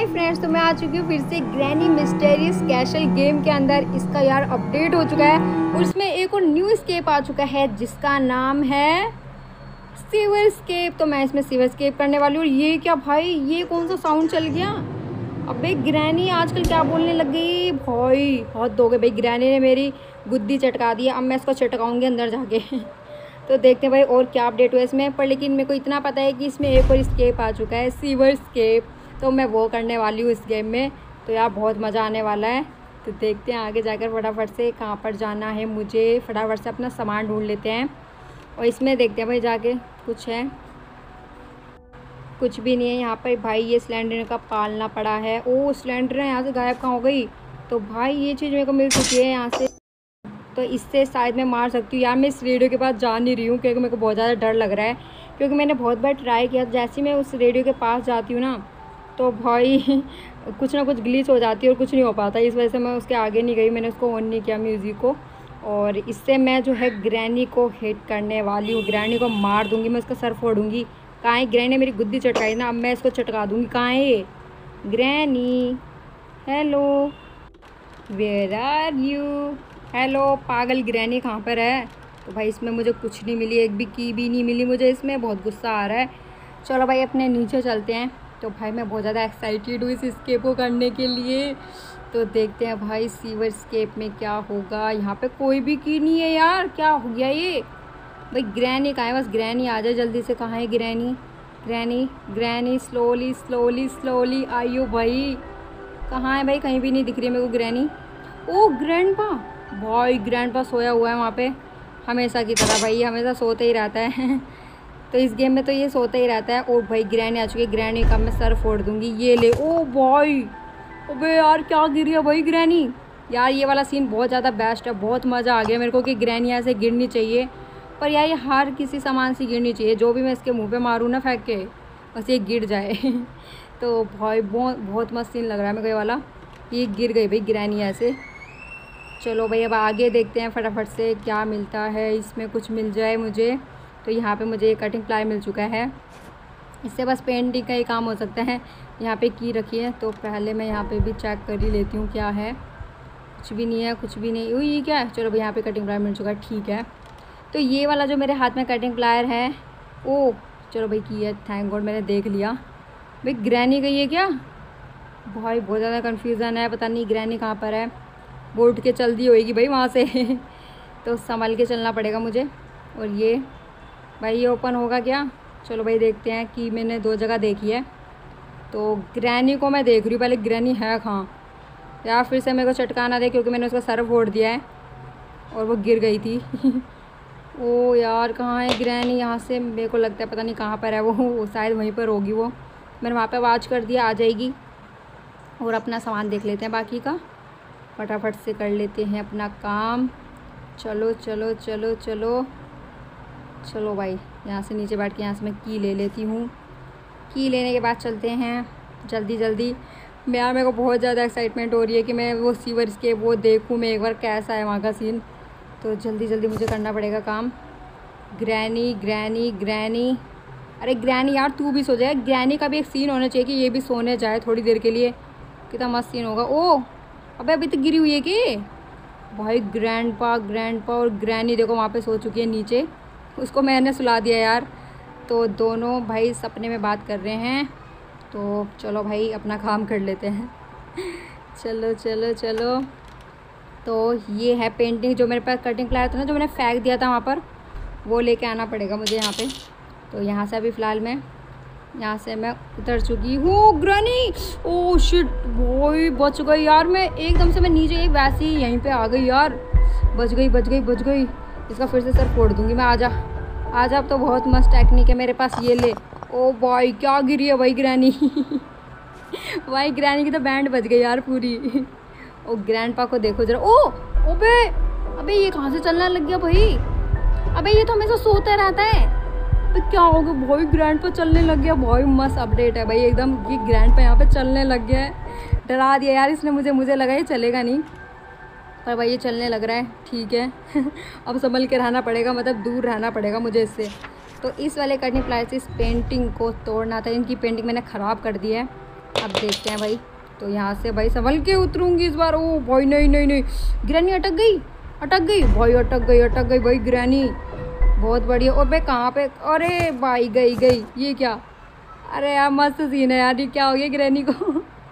Hi friends, तो मैं आ चुकी हूँ फिर से ग्रैनी मिस्टीरियस कैसल गेम के अंदर। इसका यार अपडेट हो चुका है और इसमें एक और न्यू स्केप आ चुका है जिसका नाम है सीवर स्केप। तो मैं इसमें सीवर स्केप करने वाली हूँ। ये क्या भाई, ये कौन सा साउंड चल गया? अबे ग्रैनी आजकल क्या बोलने लग गई भाई, हद हो गए भाई। ग्रैनी ने मेरी गुद्दी चटका दी, अब मैं इसको चटकाऊँगी अंदर जाके। तो देखते हैं भाई और क्या अपडेट हुआ इसमें। पर लेकिन मेरे को इतना पता है कि इसमें एक और स्केप आ चुका है, सीवर स्केप। तो मैं वो करने वाली हूँ इस गेम में। तो यार बहुत मज़ा आने वाला है। तो देखते हैं आगे जाकर फटाफट से कहाँ पर जाना है मुझे। फटाफट से अपना सामान ढूंढ लेते हैं और इसमें देखते हैं भाई जाके कुछ है, कुछ भी नहीं है यहाँ पर भाई। ये सिलेंडर का पालना पड़ा है। ओ सिलेंडर यहाँ से गायब कहाँ हो गई? तो भाई ये चीज़ मेरे को मिल चुकी है यहाँ से। तो इससे शायद मैं मार सकती हूँ। यार मैं इस रेडियो के पास जा नहीं रही हूँ क्योंकि मेरे को बहुत ज़्यादा डर लग रहा है। क्योंकि मैंने बहुत बार ट्राई किया, जैसे ही मैं उस रेडियो के पास जाती हूँ ना तो भाई कुछ ना कुछ ग्लिच हो जाती है और कुछ नहीं हो पाता। इस वजह से मैं उसके आगे नहीं गई, मैंने उसको ऑन नहीं किया म्यूज़िक को। और इससे मैं जो है ग्रैनी को हिट करने वाली हूँ। ग्रैनी को मार दूँगी, मैं उसका सर फोड़ूँगी। कहाँ है ग्रैनी? मेरी गुद्दी चटकाई ना, अब मैं इसको चटका दूँगी। कहाँ है ये granny? Hello, where are you? Hello पागल ग्रैनी कहाँ पर है? तो भाई इसमें मुझे कुछ नहीं मिली, एक भी की भी नहीं मिली मुझे। इसमें बहुत गुस्सा आ रहा है। चलो भाई अपने नीचे चलते हैं। तो भाई मैं बहुत ज़्यादा एक्साइटेड हूँ इस स्केप को करने के लिए। तो देखते हैं भाई सीवर स्केप में क्या होगा। यहाँ पे कोई भी की नहीं है यार, क्या हो गया ये? भाई ग्रैनी कहाँ है? बस ग्रैनी आ जाए जल्दी से। कहाँ है granny? Granny granny slowly slowly slowly आइयो भाई। कहाँ है भाई? कहीं भी नहीं दिख रही है मेरे को ग्रैनी। ओ ग्रैंडपा, भाई ग्रैंडपा सोया हुआ है वहाँ पे हमेशा की तरह। भाई हमेशा सोते ही रहता है। तो इस गेम में तो ये सोता ही रहता है। ओ भाई ग्रैनी आ चुकी है। ग्रैनी का मैं सर फोड़ दूंगी। ये ले। ओ भाई, अबे यार क्या गिर गया भाई ग्रैनी। यार ये वाला सीन बहुत ज़्यादा बेस्ट है। बहुत मज़ा आ गया मेरे को कि ग्रैनी ऐसे गिरनी चाहिए। पर यार ये हर किसी सामान से गिरनी चाहिए। जो भी मैं इसके मुँह पे मारूँ ना फेंक के, बस ये गिर जाए। तो भाई बहुत मस्त सीन लग रहा है मेरे को ये वाला। ये गिर गई भाई ग्रैनी ऐसे। चलो भाई अब आगे देखते हैं फटाफट से क्या मिलता है इसमें। कुछ मिल जाए मुझे। तो यहाँ पे मुझे कटिंग प्लाई मिल चुका है। इससे बस पेंटिंग का ही काम हो सकता है। यहाँ पे की रखी है तो पहले मैं यहाँ पे भी चेक कर ही लेती हूँ क्या है। कुछ भी नहीं है, कुछ भी नहीं। ये क्या है? चलो भाई यहाँ पे कटिंग प्लाई मिल चुका है, ठीक है। तो ये वाला जो मेरे हाथ में कटिंग प्लायर है, ओ चलो भाई की है, थैंक गॉड मैंने देख लिया। भाई ग्रैनी गई है क्या? भाई बहुत ज़्यादा कन्फ्यूज़न है, पता नहीं ग्रैनी कहाँ पर है। वो उठ के चल दी होएगी भाई वहाँ से। तो संभल के चलना पड़ेगा मुझे। और ये भाई ये ओपन होगा क्या? चलो भाई देखते हैं। कि मैंने दो जगह देखी है तो ग्रैनी को मैं देख रही हूँ पहले। ग्रैनी है कहाँ? यार फिर से मेरे को चटकाना दे क्योंकि मैंने उसका सर फोड़ दिया है और वो गिर गई थी। ओ यार कहाँ है ग्रैनी? यहाँ से मेरे को लगता है पता नहीं कहाँ पर है वो शायद वहीं पर होगी वो। मैंने वहाँ पर आवाज़ कर दिया, आ जाएगी। और अपना सामान देख लेते हैं बाकी का। फटाफट से कर लेते हैं अपना काम। चलो चलो चलो चलो चलो भाई यहाँ से नीचे बैठ के यहाँ से मैं की ले लेती हूँ। की लेने के बाद चलते हैं जल्दी जल्दी। यार मेरे को बहुत ज़्यादा एक्साइटमेंट हो रही है कि मैं वो सीवर स्केप वो देखूँ मैं एक बार कैसा है वहाँ का सीन। तो जल्दी जल्दी मुझे करना पड़ेगा काम। ग्रैनी ग्रैनी ग्रैनी, अरे ग्रैनी यार तू भी सो जाए। ग्रैनी का भी एक सीन होना चाहिए कि ये भी सोने जाए थोड़ी देर के लिए। कितना मस्त सीन होगा। ओ अबे अभी तक गिरी हुई है कि? भाई ग्रैंडपा और ग्रैनी देखो वहाँ पे सो चुकी है नीचे। उसको मैंने सुला दिया यार। तो दोनों भाई सपने में बात कर रहे हैं। तो चलो भाई अपना काम कर लेते हैं। चलो चलो चलो। तो ये है पेंटिंग जो मेरे पास कटिंग प्लायर था ना, जो मैंने फेंक दिया था वहाँ पर, वो लेके आना पड़ेगा मुझे यहाँ पे। तो यहाँ से अभी फ़िलहाल मैं यहाँ से मैं उतर चुकी हूँ। ग्रैनी ओ शिट भाई बच गई यार। मैं एकदम से मैं नीचे एक वैसे ही यहीं पे आ गई यार। बच गई बच गई बच गई। इसका फिर से सर फोड़ दूंगी मैं। आजा आजा, अब तो बहुत मस्त टेक्निक है मेरे पास। ये ले। ओ भाई क्या गिरी है भाई ग्रैनी। भाई ग्रैनी की तो बैंड बज गई यार पूरी। ओ ग्रैंडपा को देखो जरा। ओ ओबे अबे ये कहाँ से चलने लग गया भाई? अबे ये तो हमेशा सोता रहता है। तो क्या हो गया भाई? ग्रैंडपा चलने लग गया भाई। मस्त अपडेट है भाई एकदम कि ग्रैंडपा यहाँ पे चलने लग गया है। डरा दिया यार इसने मुझे लगा ये चलेगा नहीं, पर भाई ये चलने लग रहा है, ठीक है। अब संभल के रहना पड़ेगा, मतलब दूर रहना पड़ेगा मुझे इससे। तो इस वाले कटिंग प्लाई से इस पेंटिंग को तोड़ना था। इनकी पेंटिंग मैंने ख़राब कर दी है। अब देखते हैं भाई। तो यहाँ से भाई संभल के उतरूँगी इस बार। ओ भाई नहीं नहीं नहीं, ग्रैनी अटक गई भाई, अटक गई भाई ग्रैनी। बहुत बढ़िया। और भाई कहाँ पे, अरे भाई गई ये क्या। अरे यार मस्त सीन है यार, ये क्या हो गया ग्रैनी को।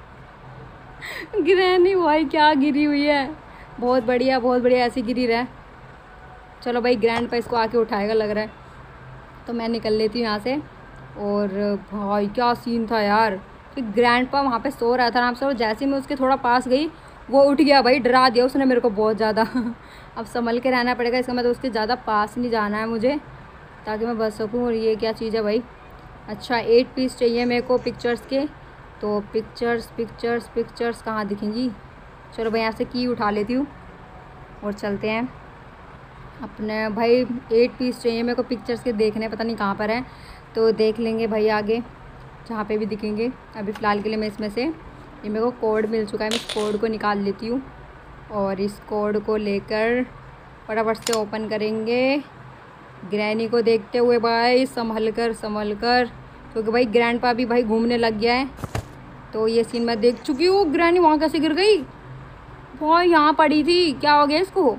ग्रैनी भाई क्या गिरी हुई है। बहुत बढ़िया ऐसी गिरी रहा। चलो भाई ग्रैंड पा इसको आके उठाएगा लग रहा है। तो मैं निकल लेती हूँ यहाँ से। और भाई क्या सीन था यार कि ग्रैंड पा वहाँ पे सो रहा था आराम से, और जैसे ही मैं उसके थोड़ा पास गई वो उठ गया भाई, डरा दिया उसने मेरे को बहुत ज़्यादा। अब संभल के रहना पड़ेगा, इसका मतलब उसके ज़्यादा पास नहीं जाना है मुझे, ताकि मैं बच सकूँ। और ये क्या चीज़ है भाई। अच्छा 8 पीस चाहिए मेरे को पिक्चर्स के। तो पिक्चर्स कहाँ दिखेंगी। चलो भाई यहाँ से की उठा लेती हूँ और चलते हैं अपने। भाई 8 पीस चाहिए मेरे को पिक्चर्स के, देखने पता नहीं कहाँ पर है, तो देख लेंगे भाई आगे जहाँ पे भी दिखेंगे। अभी फ़िलहाल के लिए मैं इसमें से, ये मेरे को कोड मिल चुका है, मैं इस कोड को निकाल लेती हूँ। और इस कोड को लेकर फटाफट से ओपन करेंगे। ग्रैनी को देखते हुए भाई संभल कर, क्योंकि भाई ग्रैंड पा भी भाई घूमने लग गया है। तो ये सीन मैं देख चुकी हूँ। ग्रैनी वहाँ कैसे गिर गई भाई, यहाँ पड़ी थी, क्या हो गया इसको।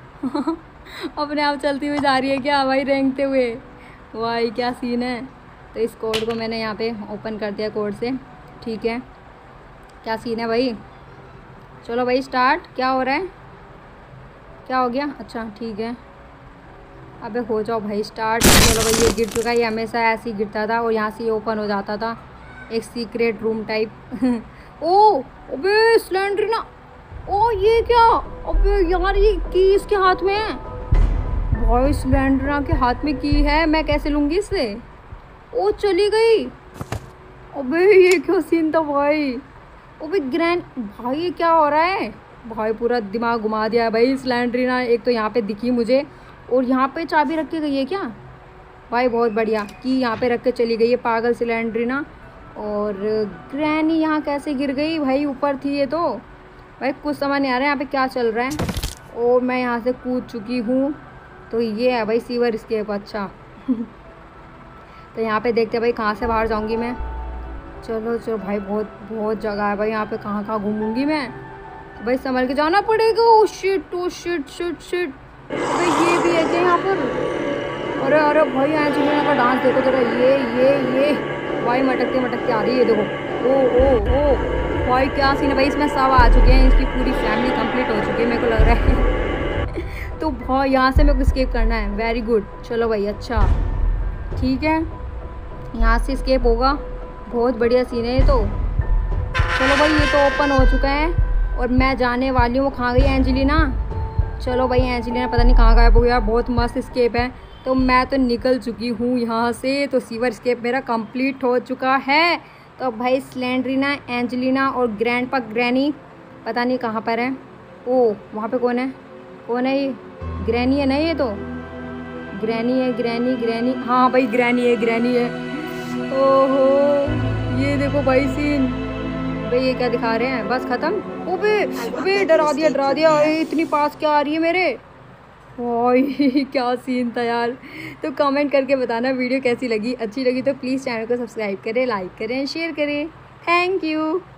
अपने आप चलती हुई जा रही है क्या भाई, रेंगते हुए। भाई क्या सीन है। तो इस कोड को मैंने यहाँ पे ओपन कर दिया कोड से, ठीक है। क्या सीन है भाई। चलो भाई स्टार्ट। क्या हो रहा है, क्या हो गया। अच्छा ठीक है, अबे हो जाओ भाई स्टार्ट। चलो भाई ये गिर चुका है, ये हमेशा ऐसे ही गिरता था और यहाँ से ये ओपन हो जाता था, एक सीक्रेट रूम टाइप। ओ अबे स्लेंडरीना, ओ ये क्या। अबे यार ये की इसके हाथ में है भाई, स्लेंडरीना के हाथ में की है, मैं कैसे लूँगी इससे। ओ चली गई। अबे ये क्या सीन था भाई। अबे ग्रैंड भाई ये क्या हो रहा है भाई, पूरा दिमाग घुमा दिया है भाई स्लेंडरीना। एक तो यहाँ पे दिखी मुझे, और यहाँ पे चाबी रख के गई है क्या भाई। बहुत बढ़िया कि यहाँ पे रख के चली गई है पागल स्लेंडरीना। और ग्रैनी यहाँ कैसे गिर गई भाई, ऊपर थी ये तो। भाई कुछ समझ नहीं आ रहा है यहाँ पे क्या चल रहा है। और मैं यहाँ से कूद चुकी हूँ। तो ये है भाई सीवर एस्केप। अच्छा तो यहाँ पे देखते हैं भाई कहाँ से बाहर जाऊँगी मैं। चलो भाई बहुत जगह है भाई यहाँ पे, कहाँ घूमूंगी मैं। तो भाई संभल के जाना पड़ेगा। ओ शिट भाई ये भी है क्या यहाँ पर। अरे भाई एंजेलिना का डांस देखो जरा, ये भाई मटकते आ रही है देखो। ओ भाई क्या सीन है भाई, इसमें सब आ चुके हैं, इसकी पूरी फैमिली कंप्लीट हो चुकी है मेरे को लग रहा है। तो भाई यहाँ से मेरे को स्केप करना है। Very good. चलो भाई अच्छा ठीक है, यहाँ से स्केप होगा। बहुत बढ़िया सीन है ये तो। चलो भाई ये तो ओपन हो चुका है और मैं जाने वाली हूँ। कहाँ गई एंजेलिना। चलो भाई एंजेलिना पता नहीं कहाँ गायब हो गया। बहुत मस्त स्केप है। तो मैं तो निकल चुकी हूँ यहाँ से। तो सीवर स्केप मेरा कंप्लीट हो चुका है। तो भाई स्लेंडरीना, एंजेलिना और ग्रैंड पा ग्रैनी पता नहीं कहाँ पर है। ओ वहाँ पे कौन है ये। ग्रैनी है ना ये तो। ग्रैनी है। हाँ भाई ग्रैनी है। ओहो ये देखो भाई सीन। भाई ये क्या दिखा रहे हैं, बस खत्म। ओबे डरा दिया। इतनी पास क्या आ रही है मेरे। ओए क्या सीन था यार। तो कमेंट करके बताना वीडियो कैसी लगी। अच्छी लगी तो प्लीज़ चैनल को सब्सक्राइब करें, लाइक करें, शेयर करें। Thank you.